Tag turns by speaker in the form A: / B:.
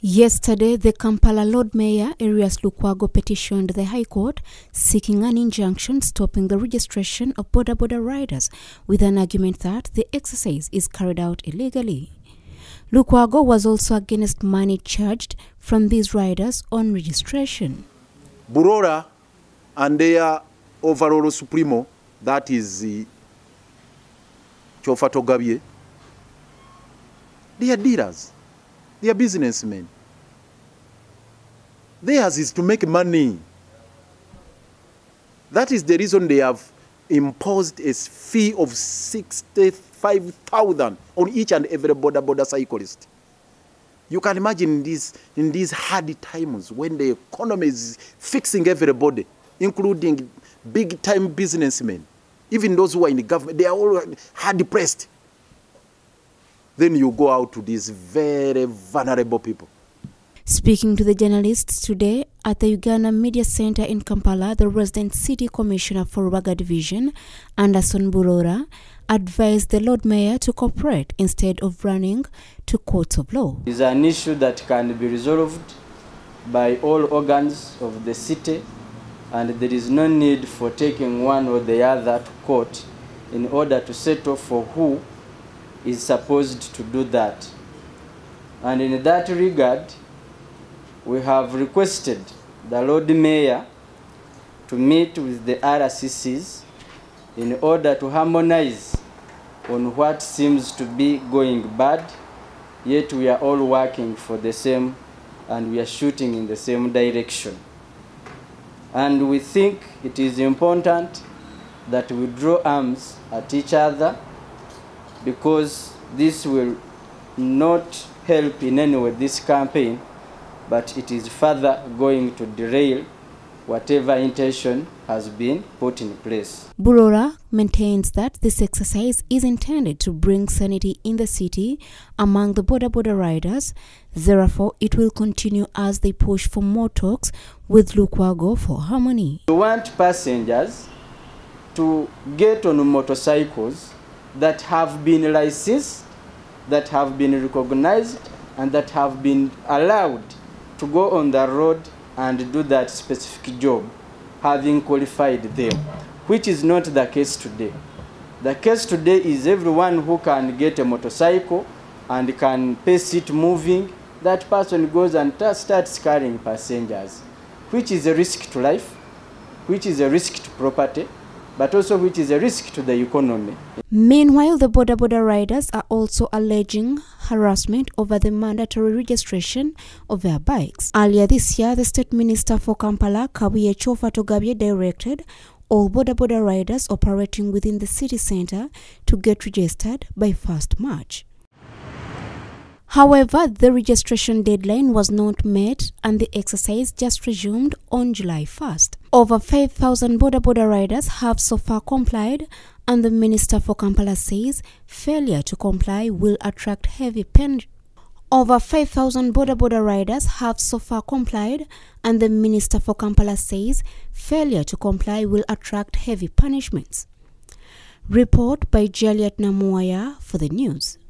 A: Yesterday, the Kampala Lord Mayor, Erias Lukwago, petitioned the High Court seeking an injunction stopping the registration of Boda Boda riders with an argument that the exercise is carried out illegally. Lukwago was also against money charged from these riders on registration.
B: Burora and their overall supremo, that is Kyofa Togabye, they are dealers, they are businessmen. Theirs is to make money. That is the reason they have imposed a fee of 65,000 on each and every boda cyclist. You can imagine in these hard times when the economy is fixing everybody, including big-time businessmen, even those who are in the government, they are all hard pressed. Then you go out to these very vulnerable people.
A: Speaking to the journalists today at the Uganda Media Center in Kampala, the resident city commissioner for Rubaga Division, Anderson Burora, advised the Lord Mayor to cooperate instead of running to courts of law.
C: It is an issue that can be resolved by all organs of the city, and there is no need for taking one or the other to court in order to settle for who is supposed to do that. And in that regard, we have requested the Lord Mayor to meet with the RCCs in order to harmonize on what seems to be going bad, yet we are all working for the same and we are shooting in the same direction. And we think it is important that we draw arms at each other, because this will not help in any way this campaign, but it is further going to derail whatever intention has been put in place.
A: Burora maintains that this exercise is intended to bring sanity in the city among the Boda Boda riders. Therefore, it will continue as they push for more talks with Lukwago for harmony.
C: We want passengers to get on motorcycles that have been licensed, that have been recognized, and that have been allowed to go on the road and do that specific job, having qualified them, which is not the case today. The case today is everyone who can get a motorcycle and can pace it moving, that person goes and starts carrying passengers, which is a risk to life, which is a risk to property, but also which is a risk to the economy.
A: Meanwhile, the Boda Boda riders are also alleging harassment over the mandatory registration of their bikes. Earlier this year, the State Minister for Kampala, Kyofa Togabye, directed all Boda Boda riders operating within the city center to get registered by 1st March. However, the registration deadline was not met and the exercise just resumed on July 1st. Over 5,000 Boda Boda riders have so far complied, and the Minister for Kampala says failure to comply will attract heavy penalties. Over 5,000 Boda Boda riders have so far complied, and the Minister for Kampala says failure to comply will attract heavy punishments. Report by Jaliat Namuaya for the news.